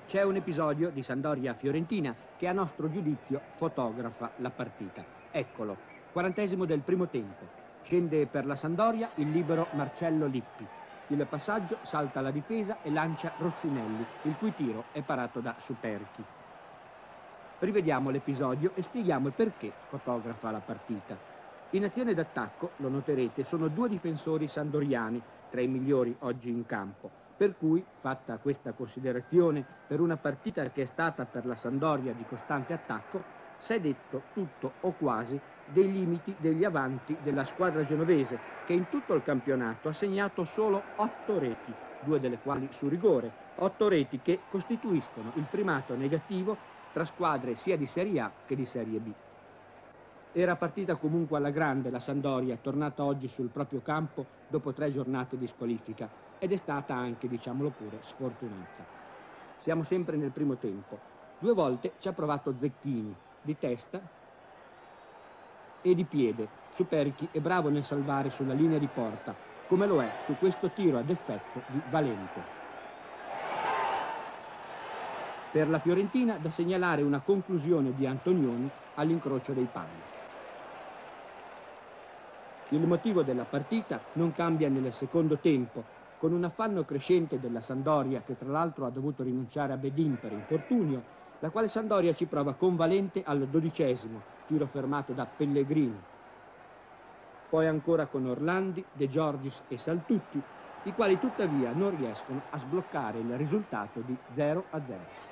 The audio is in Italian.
C'è un episodio di Sampdoria-Fiorentina che a nostro giudizio fotografa la partita. Eccolo, 40° del primo tempo. Scende per la Sampdoria il libero Marcello Lippi. Il passaggio salta la difesa e lancia Rossinelli, il cui tiro è parato da Superchi. Rivediamo l'episodio e spieghiamo il perché fotografa la partita. In azione d'attacco, lo noterete, sono 2 difensori sandoriani, tra i migliori oggi in campo. Per cui, fatta questa considerazione per una partita che è stata per la Sampdoria di costante attacco, s'è detto tutto o quasi dei limiti degli avanti della squadra genovese, che in tutto il campionato ha segnato solo 8 reti, 2 delle quali su rigore, 8 reti che costituiscono il primato negativo tra squadre sia di Serie A che di Serie B. Era partita comunque alla grande la Sampdoria, tornata oggi sul proprio campo dopo 3 giornate di squalifica, ed è stata anche, diciamolo pure, sfortunata. Siamo sempre nel primo tempo. 2 volte ci ha provato Zecchini, di testa e di piede. Superchi è bravo nel salvare sulla linea di porta, come lo è su questo tiro ad effetto di Valente. Per la Fiorentina da segnalare una conclusione di Antonioni all'incrocio dei pali. Il motivo della partita non cambia nel secondo tempo, con un affanno crescente della Sampdoria, che tra l'altro ha dovuto rinunciare a Bedin per infortunio, la quale Sampdoria ci prova con Valente al 12°, tiro fermato da Pellegrini. Poi ancora con Orlandi, De Giorgis e Saltutti, i quali tuttavia non riescono a sbloccare il risultato di 0-0.